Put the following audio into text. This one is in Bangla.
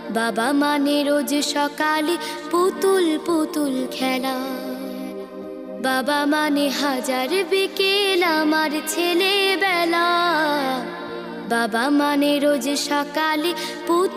বাবা মানে রোজ সকালে পুতুল পুতুল খেলা। বাবা মানে হাজার বিকেল আমার ছেলেবেলা। বাবা মানে রোজ সকালে পুতুল